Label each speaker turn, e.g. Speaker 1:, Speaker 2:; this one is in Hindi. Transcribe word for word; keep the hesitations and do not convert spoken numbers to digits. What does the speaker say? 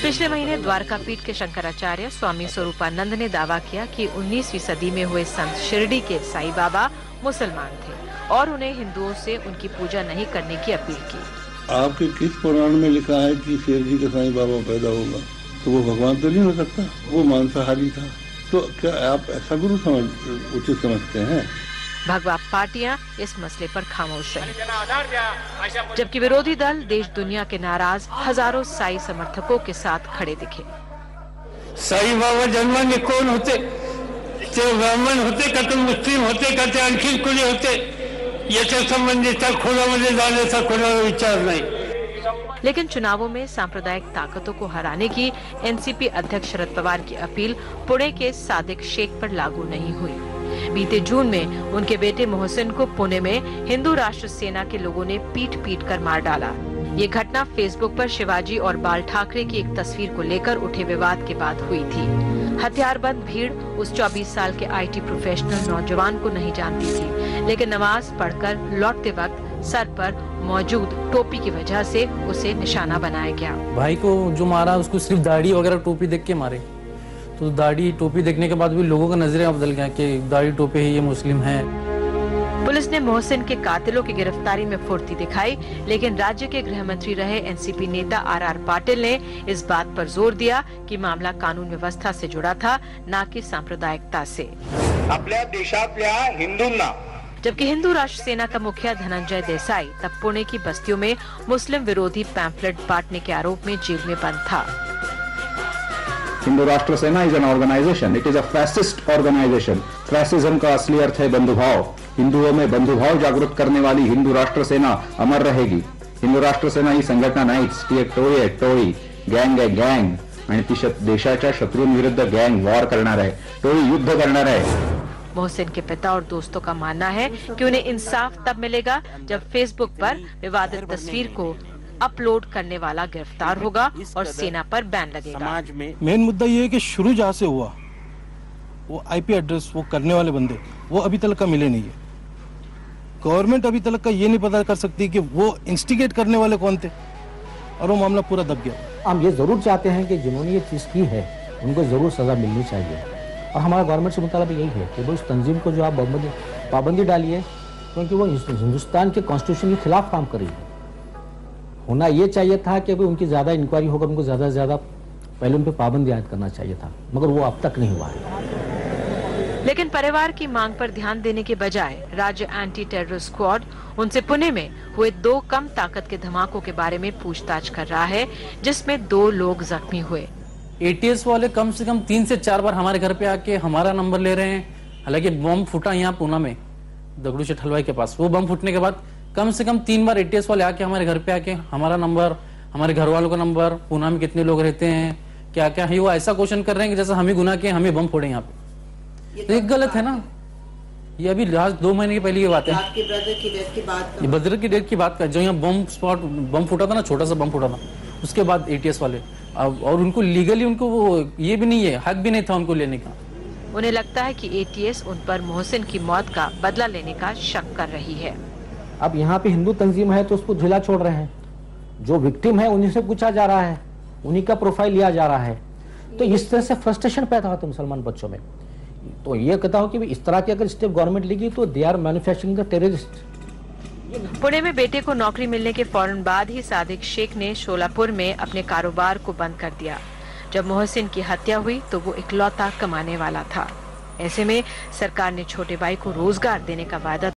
Speaker 1: पिछले महीने द्वारकापीठ के शंकराचार्य स्वामी स्वरूपानंद ने दावा किया कि उन्नीसवीं सदी में हुए संत शिरडी के साईं बाबा मुसलमान थे और उन्हें हिंदुओं से उनकी पूजा नहीं करने की अपील की।
Speaker 2: आपके किस पुराण में लिखा है कि शेर जी का साईं बाबा पैदा होगा? तो वो भगवान तो नहीं हो सकता, वो मांसाहारी था। तो क्या आप ऐसा गुरु समझ उचित समझते हैं?
Speaker 1: भगवा पार्टियां इस मसले पर खामोश रही, जबकि विरोधी दल देश दुनिया के नाराज हजारों साई समर्थकों के साथ खड़े दिखे।
Speaker 3: साई बाबा जन्माने कोण होते? ते ब्राह्मण होते का? ते मुस्लिम होते का? ते आणखी कोणी होते? याच्या संबंधीचा खोलामध्ये जाण्याचा कोणाला विचार नहीं।
Speaker 1: लेकिन चुनावों में सांप्रदायिक ताकतों को हराने की एनसीपी अध्यक्ष शरद पवार की अपील पुणे के सादिक शेख पर लागू नहीं हुई। बीते जून में उनके बेटे मोहसिन को पुणे में हिंदू राष्ट्र सेना के लोगों ने पीट पीट कर मार डाला। ये घटना फेसबुक पर शिवाजी और बाल ठाकरे की एक तस्वीर को लेकर उठे विवाद के बाद हुई थी। हथियारबंद भीड़ उस चौबीस साल के आईटी प्रोफेशनल नौजवान को नहीं जानती थी, लेकिन नमाज पढ़कर लौटते वक्त सर पर मौजूद टोपी की वजह से उसे निशाना बनाया गया।
Speaker 4: भाई को जो मारा उसको सिर्फ दाढ़ी वगैरह टोपी देख के मारे, तो दाढ़ी टोपी देखने के बाद भी लोगों का नजरिया बदल गया कि दाढ़ी टोपी है, ये मुस्लिम है।
Speaker 1: पुलिस ने मोहसिन के कातिलों की गिरफ्तारी में फुर्ती दिखाई, लेकिन राज्य के गृह मंत्री रहे एनसीपी नेता आर आर पाटिल ने इस बात पर जोर दिया कि मामला कानून व्यवस्था से जुड़ा था, न कि सांप्रदायिकता से।
Speaker 5: आपल्या देशातल्या हिंदूंना,
Speaker 1: जबकि हिंदू राष्ट्र सेना का मुखिया धनंजय देसाई तब पुणे की बस्तियों में मुस्लिम विरोधी पैम्फलेट बांटने के आरोप में जेल में बंद था।
Speaker 6: Hindu Rashtra Sena is an organisation, it is a fascist organisation. Fascism का असली अर्थ है बंधुभाव। हिंदुओं में बंधुभाव जागृत करने वाली हिंदू राष्ट्र सेना अमर रहेगी। हिंदू राष्ट्र सेना ही संघटना नाहीच, ती एक टोळी आहे, टोळी, गँग आहे, गँग, आणि ती देशाच्या शत्रूंविरुद्ध गँग वॉर करणार आहे, टोळी युद्ध करणार आहे।
Speaker 1: मोहसिन के पिता और दोस्तों का मानना है कि उन्हें इंसाफ तब मिलेगा जब फेसबुक पर विवादित तस्वीर को अपलोड करने वाला गिरफ्तार होगा और सेना पर बैन लगेगा।
Speaker 7: समाज में मेन मुद्दा ये है कि शुरू जहाँ से हुआ वो आईपी एड्रेस वो करने वाले बंदे वो अभी तक का मिले नहीं है। गवर्नमेंट अभी तक का ये नहीं पता कर सकती कि वो इंस्टिगेट करने वाले कौन थे और वो मामला पूरा दब गया।
Speaker 8: हम ये जरूर चाहते हैं कि जिन्होंने ये चीज़ की है उनको जरूर सजा मिलनी चाहिए, और हमारा गवर्नमेंट से मुताबिक यही है कि वो उस तंजीम को जो आप पाबंदी पाबंदी डालिए, क्योंकि वो हिंदुस्तान के कॉन्स्टिट्यूशन के खिलाफ काम कर रही है। होना ये चाहिए था कि अभी उनकी ज़्यादा इंक्वायरी होकर उनको ज़्यादा से ज़्यादा पहले उन पर पाबंदी आयद करना चाहिए था, मगर वो अब तक नहीं हुआ है।
Speaker 1: लेकिन परिवार की मांग पर ध्यान देने के बजाय राज्य एंटी टेरर स्क्वाड उनसे पुणे में हुए दो कम ताकत के धमाकों के बारे में पूछताछ कर रहा है, जिसमें दो लोग जख्मी हुए।
Speaker 4: एटीएस वाले कम से कम तीन से चार बार हमारे घर पे आके हमारा नंबर ले रहे हैं। हालांकि बम फूटा यहाँ पूना में दगड़ू शेठ हलवाई के पास, वो बम फूटने के बाद कम से कम तीन बार एटीएस वाले आके हमारे घर पे आके हमारा नंबर, हमारे घर वालों का नंबर, पूना में कितने लोग रहते हैं, क्या क्या है, वो ऐसा क्वेश्चन कर रहे हैं कि जैसा हम ही गुनाह किए, हम ही बम फोड़े यहाँ पे। तो एक गलत है ना, ये अभी लास्ट दो महीने की पहले की बात है।
Speaker 9: ब्रदर की डेथ की बात
Speaker 4: ये ब्रदर की डेथ की बात कर, जो यहाँ बम स्पॉट बम फूटा था ना, छोटा सा बम फूटा था, उसके बाद एटीएस वाले, और उनको लीगली उनको वो ये भी नहीं है, हक भी नहीं था उनको लेने का।
Speaker 1: उन्हें लगता है कि एटीएस उन पर मोहसिन की मौत का बदला लेने का शक कर रही है।
Speaker 8: अब यहाँ पे हिंदू तंजीम है तो उसको ढीला छोड़ रहे हैं, जो विक्टिम है उन्हीं से पूछा जा रहा है, उन्हीं का प्रोफाइल लिया जा रहा है, तो इस तरह से फ्रस्ट्रेशन पैदा होता है मुसलमान बच्चों में। तो ये कहता हूँ कि इस तरह की अगर स्टेप गवर्नमेंट लेगी तो they are manufacturing the terrorist.
Speaker 1: Pune में बेटे को नौकरी मिलने के फौरन बाद ही सादिक शेख ने शोलापुर में अपने कारोबार को बंद कर दिया। जब मोहसिन की हत्या हुई तो वो इकलौता कमाने वाला था। ऐसे में सरकार ने छोटे भाई को रोजगार देने का वादा